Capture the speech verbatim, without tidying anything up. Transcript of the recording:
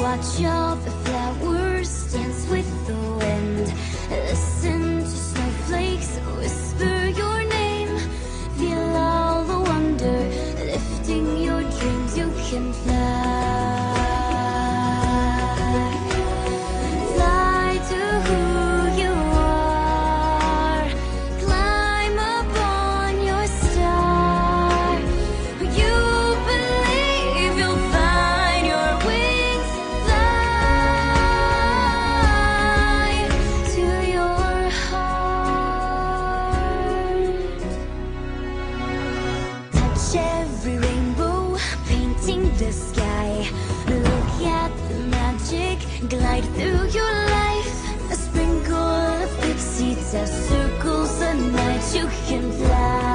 Watch all the flowers dance with the wind. Listen to snowflakes whisper your name. Feel all the wonder, lifting your dreams. You can fly. Fly to who you are. Climb upon your star. You believe you'll find your wings. Fly to your heart. Touch every rainbow, painting the sky. Look at the magic, glide through your life. A sprinkle of pixie dust circles the night. You can fly.